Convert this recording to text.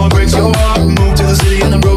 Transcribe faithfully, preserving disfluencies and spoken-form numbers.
breaks your heart. Move to the city and the